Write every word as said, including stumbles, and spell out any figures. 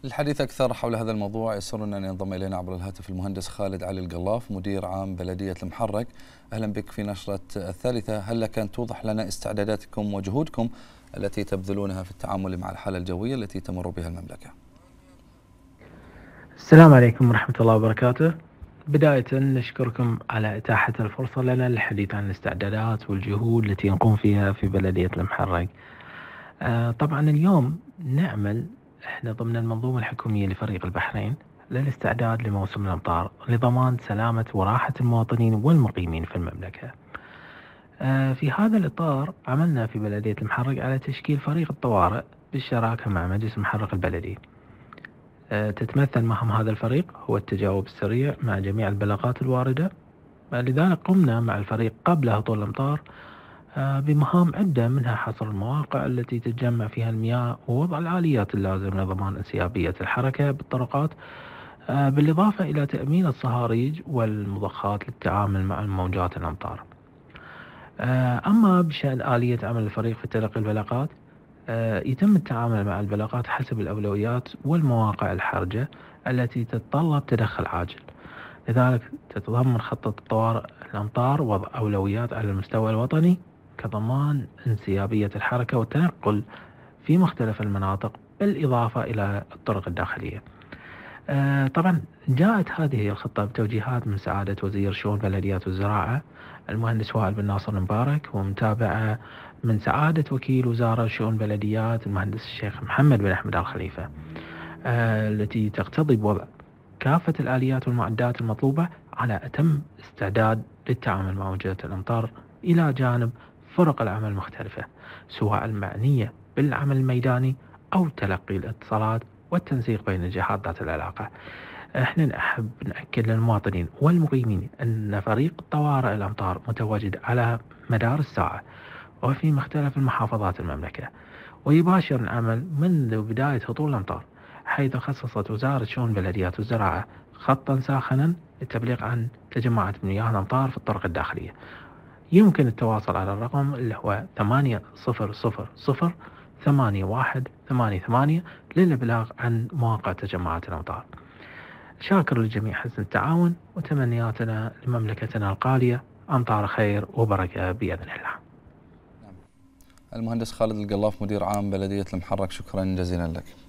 للحديث أكثر حول هذا الموضوع يسرنا أن ينضم إلينا عبر الهاتف المهندس خالد علي القلاف مدير عام بلدية المحرق. أهلا بك في نشرة الثالثة. هل لك أن توضح لنا استعداداتكم وجهودكم التي تبذلونها في التعامل مع الحالة الجوية التي تمر بها المملكة؟ السلام عليكم ورحمة الله وبركاته. بداية نشكركم على إتاحة الفرصة لنا للحديث عن الاستعدادات والجهود التي نقوم فيها في بلدية المحرق. آه طبعا اليوم نعمل احنا ضمن المنظومة الحكومية لفريق البحرين للاستعداد لموسم الأمطار لضمان سلامة وراحة المواطنين والمقيمين في المملكة. آه في هذا الإطار عملنا في بلدية المحرق على تشكيل فريق الطوارئ بالشراكة مع مجلس المحرق البلدي. تتمثل مهام هذا الفريق هو التجاوب السريع مع جميع البلاغات الواردة، لذلك قمنا مع الفريق قبل هطول الأمطار بمهام عدة، منها حصر المواقع التي تتجمع فيها المياه ووضع الآليات اللازمة لضمان انسيابية الحركة بالطرقات، بالإضافة إلى تأمين الصهاريج والمضخات للتعامل مع موجات الأمطار. أما بشأن آلية عمل الفريق في تلقي البلاغات، يتم التعامل مع البلاغات حسب الأولويات والمواقع الحرجة التي تتطلب تدخل عاجل، لذلك تتضمن خطة طوارئ الأمطار وضع أولويات على المستوى الوطني كضمان انسيابية الحركة والتنقل في مختلف المناطق بالإضافة إلى الطرق الداخلية. طبعا جاءت هذه الخطة بتوجيهات من سعادة وزير شؤون البلديات والزراعة المهندس وائل بن ناصر المبارك، ومتابعة من سعادة وكيل وزارة شؤون البلديات المهندس الشيخ محمد بن أحمد آل خليفة، آه التي تقتضي بوضع كافة الآليات والمعدات المطلوبة على أتم استعداد للتعامل مع موجة الأمطار، إلى جانب فرق العمل المختلفة سواء المعنية بالعمل الميداني أو تلقي الاتصالات والتنسيق بين الجهات ذات العلاقة. احنا نحب نأكد للمواطنين والمقيمين أن فريق طوارئ الأمطار متواجد على مدار الساعة وفي مختلف المحافظات المملكة، ويباشر العمل منذ بداية هطول الأمطار، حيث خصصت وزارة شؤون البلديات والزراعة خطا ساخنا للتبليغ عن تجمعات مياه الأمطار في الطرق الداخلية. يمكن التواصل على الرقم اللي هو ثمانية صفر صفر صفر ثمانية واحد ثمانية ثمانية للإبلاغ عن مواقع تجمعات الأمطار. شاكر للجميع حسن التعاون، وتمنياتنا لمملكتنا القالية أمطار خير وبركة بإذن الله. المهندس خالد القلاف مدير عام بلدية المحرق، شكرا جزيلا لك.